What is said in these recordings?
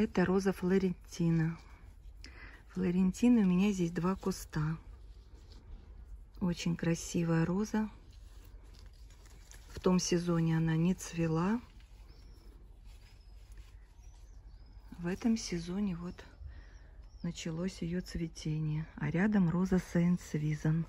Это роза Флорентина. Флорентина, у меня здесь 2 куста. Очень красивая роза. В том сезоне она не цвела. В этом сезоне вот началось ее цветение. А рядом роза Сент-Свизен.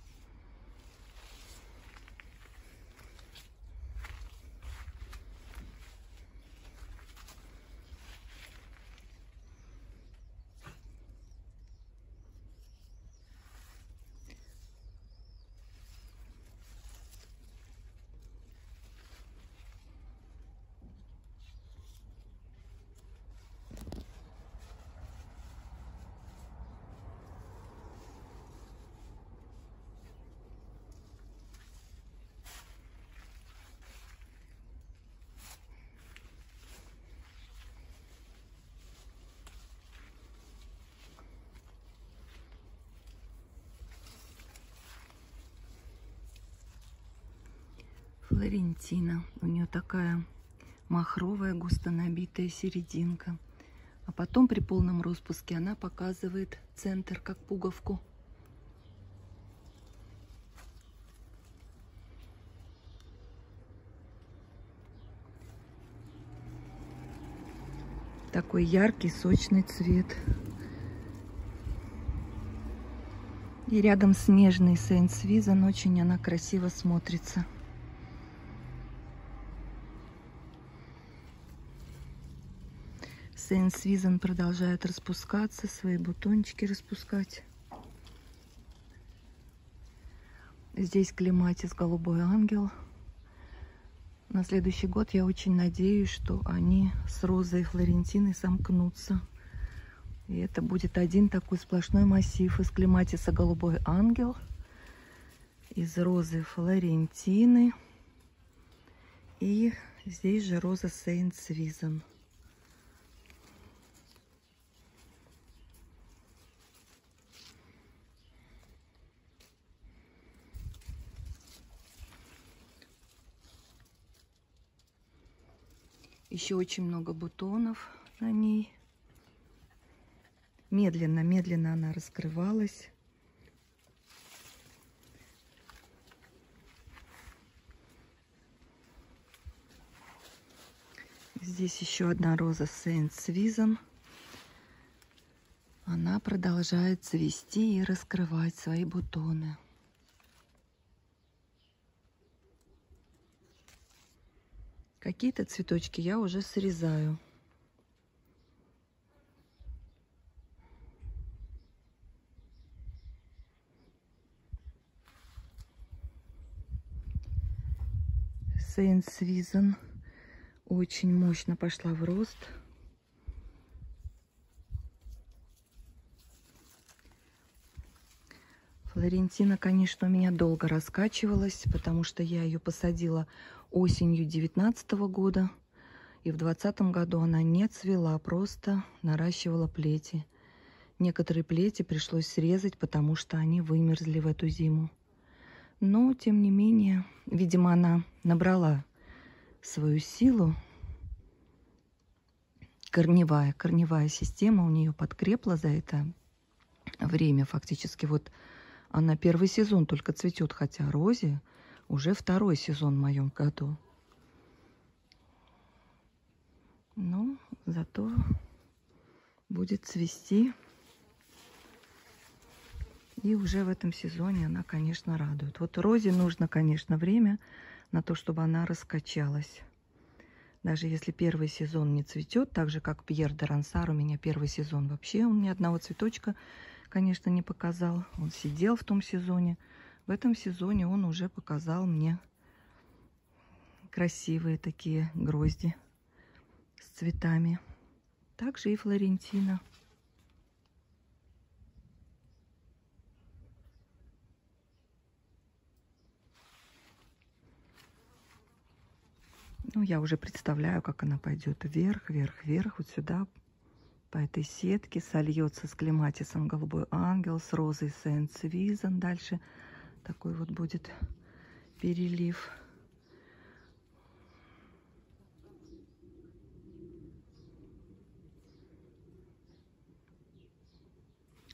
Флорентина. У нее такая махровая, густо набитая серединка. А потом при полном распуске она показывает центр, как пуговку. Такой яркий, сочный цвет. И рядом с нежной Сент-Свизен очень она красиво смотрится. Сент-Свизен продолжает распускаться, свои бутончики распускать. Здесь клематис голубой ангел. На следующий год я очень надеюсь, что они с розой Флорентиной сомкнутся. И это будет один такой сплошной массив из клематиса голубой ангел, из розы Флорентины и здесь же роза Сент-Свизен. Еще очень много бутонов на ней. Медленно, медленно она раскрывалась. Здесь еще одна роза Сент-Свизен. Она продолжает цвести и раскрывать свои бутоны. Какие-то цветочки я уже срезаю. Сент-Свизен очень мощно пошла в рост. Флорентина, конечно, у меня долго раскачивалась, потому что я ее посадила осенью 2019 года. И в 2020 году она не цвела, просто наращивала плети. Некоторые плети пришлось срезать, потому что они вымерзли в эту зиму. Но, тем не менее, видимо, она набрала свою силу. Корневая система у нее подкрепла за это время. Фактически вот она первый сезон только цветет, хотя розе уже 2-й сезон в моем году. Но зато будет цвести. И уже в этом сезоне она, конечно, радует. Вот розе нужно, конечно, время на то, чтобы она раскачалась. Даже если первый сезон не цветет, так же, как Пьер де Рансар, у меня первый сезон вообще, он ни одного цветочка, конечно, не показал. Он сидел в том сезоне. В этом сезоне он уже показал мне красивые такие грозди с цветами. Также и Флорентина. Ну, я уже представляю, как она пойдет вверх, вверх, вверх, вот сюда, по этой сетке, сольется с клематисом голубой ангел, с розой Сент-Свизен. Дальше такой вот будет перелив.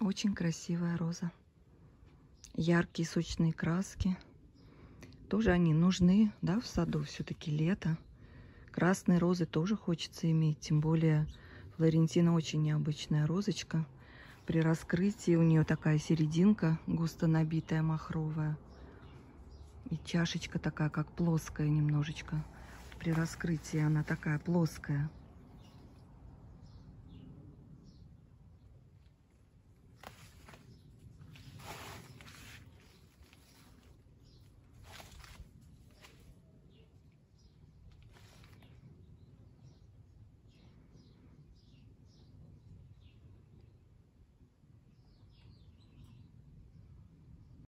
Очень красивая роза. Яркие сочные краски. Тоже они нужны, да, в саду. Все-таки лето. Красные розы тоже хочется иметь. Тем более Флорентина очень необычная розочка. При раскрытии у нее такая серединка густо набитая, махровая. И чашечка такая, как плоская немножечко. При раскрытии она такая плоская.